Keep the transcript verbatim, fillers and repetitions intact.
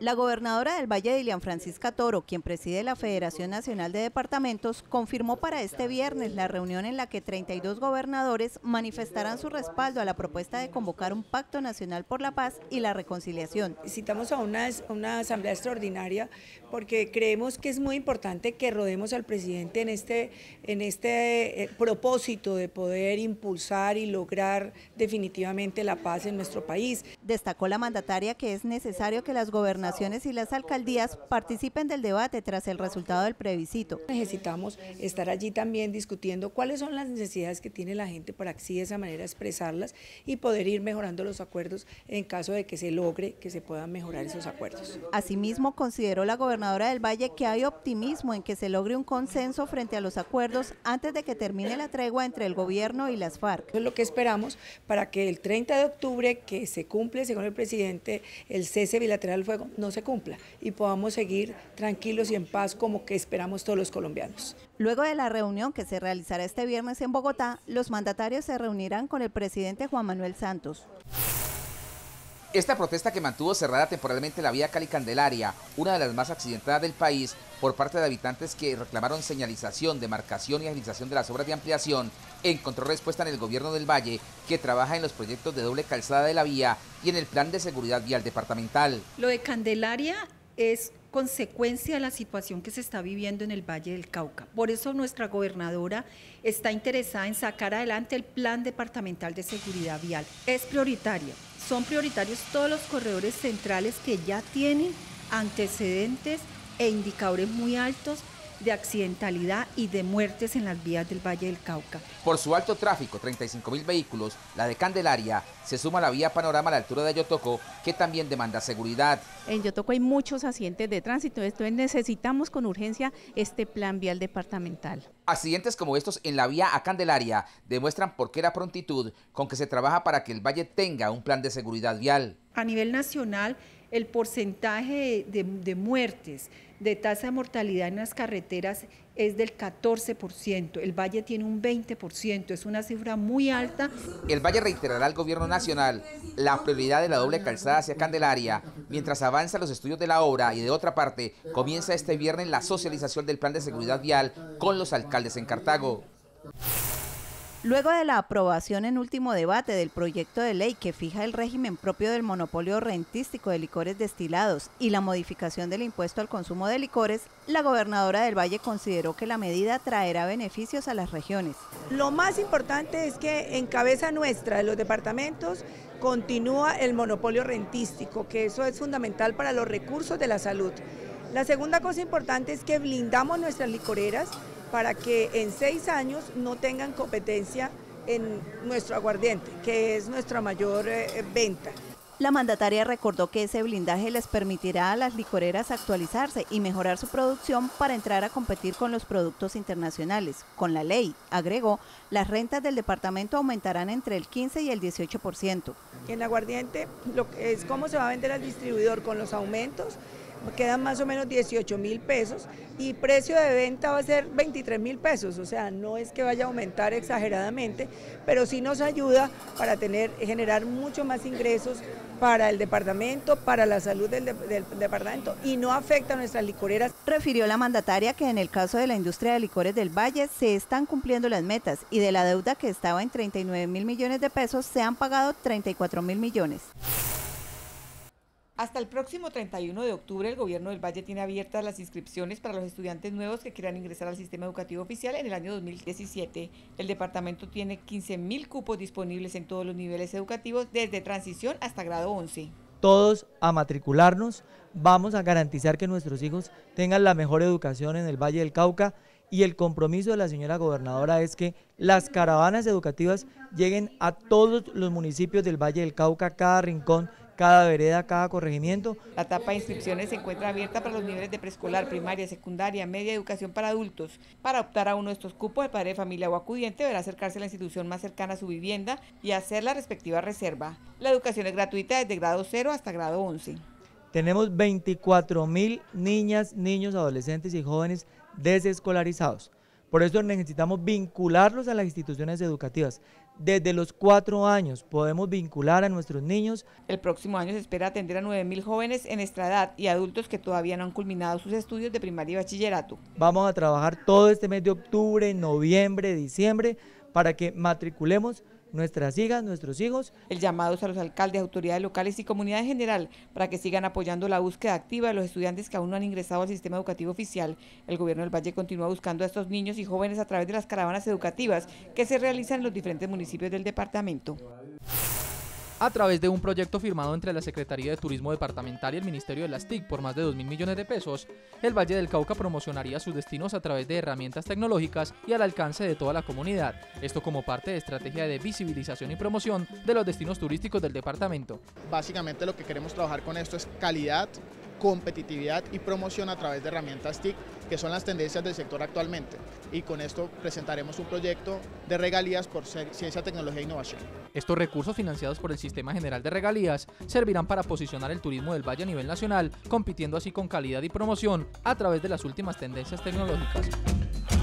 La gobernadora del Valle, Dilian Francisca Toro, quien preside la Federación Nacional de Departamentos, confirmó para este viernes la reunión en la que treinta y dos gobernadores manifestarán su respaldo a la propuesta de convocar un pacto nacional por la paz y la reconciliación. Citamos a una, una asamblea extraordinaria porque creemos que es muy importante que rodemos al presidente en este, en este eh, propósito de poder impulsar y lograr definitivamente la paz en nuestro país. Destacó la mandataria que es necesario que las gobernaciones y las alcaldías participen del debate tras el resultado del plebiscito. Necesitamos estar allí también discutiendo cuáles son las necesidades que tiene la gente para así de esa manera expresarlas y poder ir mejorando los acuerdos en caso de que se logre que se puedan mejorar esos acuerdos. Asimismo, consideró la gobernadora del Valle que hay optimismo en que se logre un consenso frente a los acuerdos antes de que termine la tregua entre el gobierno y las FARC. Eso es lo que esperamos para que el treinta de octubre, que se cumple según el presidente el cese bilateral del fuego, no se cumpla y podamos seguir tranquilos y en paz como que esperamos todos los colombianos. Luego de la reunión que se realizará este viernes en Bogotá, los mandatarios se reunirán con el presidente Juan Manuel Santos. Esta protesta que mantuvo cerrada temporalmente la vía Cali-Candelaria, una de las más accidentadas del país, por parte de habitantes que reclamaron señalización, demarcación y agilización de las obras de ampliación, encontró respuesta en el gobierno del Valle, que trabaja en los proyectos de doble calzada de la vía y en el plan de seguridad vial departamental. Lo de Candelaria es consecuencia de la situación que se está viviendo en el Valle del Cauca. Por eso nuestra gobernadora está interesada en sacar adelante el plan departamental de seguridad vial. Es prioritario. Son prioritarios todos los corredores centrales que ya tienen antecedentes e indicadores muy altos de accidentalidad y de muertes en las vías del Valle del Cauca. Por su alto tráfico, treinta y cinco mil vehículos, la de Candelaria se suma a la vía Panorama a la altura de Yotoco, que también demanda seguridad. En Yotoco hay muchos accidentes de tránsito, entonces necesitamos con urgencia este plan vial departamental. Accidentes como estos en la vía a Candelaria demuestran por qué la prontitud con que se trabaja para que el Valle tenga un plan de seguridad vial. A nivel nacional, el porcentaje de, de, de muertes, de tasa de mortalidad en las carreteras es del catorce por ciento, el Valle tiene un veinte por ciento, es una cifra muy alta. El Valle reiterará al gobierno nacional la prioridad de la doble calzada hacia Candelaria, mientras avanza los estudios de la obra y de otra parte comienza este viernes la socialización del plan de seguridad vial con los alcaldes en Cartago. Luego de la aprobación en último debate del proyecto de ley que fija el régimen propio del monopolio rentístico de licores destilados y la modificación del impuesto al consumo de licores, la gobernadora del Valle consideró que la medida traerá beneficios a las regiones. Lo más importante es que en cabeza nuestra de los departamentos continúa el monopolio rentístico, que eso es fundamental para los recursos de la salud. La segunda cosa importante es que blindamos nuestras licoreras para que en seis años no tengan competencia en nuestro aguardiente, que es nuestra mayor eh, venta. La mandataria recordó que ese blindaje les permitirá a las licoreras actualizarse y mejorar su producción para entrar a competir con los productos internacionales. Con la ley, agregó, las rentas del departamento aumentarán entre el quince y el dieciocho por ciento. En aguardiente lo que es cómo se va a vender al distribuidor con los aumentos, quedan más o menos dieciocho mil pesos y precio de venta va a ser veintitrés mil pesos, o sea, no es que vaya a aumentar exageradamente, pero sí nos ayuda para tener, generar mucho más ingresos para el departamento, para la salud del, de, del departamento y no afecta a nuestras licoreras. Refirió la mandataria que en el caso de la industria de licores del Valle se están cumpliendo las metas y de la deuda que estaba en treinta y nueve mil millones de pesos se han pagado treinta y cuatro mil millones. Hasta el próximo treinta y uno de octubre, el gobierno del Valle tiene abiertas las inscripciones para los estudiantes nuevos que quieran ingresar al sistema educativo oficial en el año dos mil diecisiete. El departamento tiene quince mil cupos disponibles en todos los niveles educativos, desde transición hasta grado once. Todos a matricularnos, vamos a garantizar que nuestros hijos tengan la mejor educación en el Valle del Cauca y el compromiso de la señora gobernadora es que las caravanas educativas lleguen a todos los municipios del Valle del Cauca, cada rincón, cada vereda, cada corregimiento. La etapa de inscripciones se encuentra abierta para los niveles de preescolar, primaria, secundaria, media, educación para adultos. Para optar a uno de estos cupos, el padre de familia o acudiente deberá acercarse a la institución más cercana a su vivienda y hacer la respectiva reserva. La educación es gratuita desde grado cero hasta grado once. Tenemos veinticuatro mil niñas, niños, adolescentes y jóvenes desescolarizados. Por eso necesitamos vincularlos a las instituciones educativas, desde los cuatro años podemos vincular a nuestros niños. El próximo año se espera atender a nueve mil jóvenes en nuestra edad y adultos que todavía no han culminado sus estudios de primaria y bachillerato. Vamos a trabajar todo este mes de octubre, noviembre, diciembre, para que matriculemos nuestras hijas, nuestros hijos. El llamado es a los alcaldes, autoridades locales y comunidad en general para que sigan apoyando la búsqueda activa de los estudiantes que aún no han ingresado al sistema educativo oficial. El gobierno del Valle continúa buscando a estos niños y jóvenes a través de las caravanas educativas que se realizan en los diferentes municipios del departamento. A través de un proyecto firmado entre la Secretaría de Turismo Departamental y el Ministerio de las T I C por más de dos mil millones de pesos, el Valle del Cauca promocionaría sus destinos a través de herramientas tecnológicas y al alcance de toda la comunidad. Esto como parte de estrategia de visibilización y promoción de los destinos turísticos del departamento. Básicamente lo que queremos trabajar con esto es calidad, competitividad y promoción a través de herramientas T I C, que son las tendencias del sector actualmente. Y con esto presentaremos un proyecto de regalías por ciencia, tecnología e innovación. Estos recursos financiados por el Sistema General de Regalías servirán para posicionar el turismo del Valle a nivel nacional, compitiendo así con calidad y promoción a través de las últimas tendencias tecnológicas.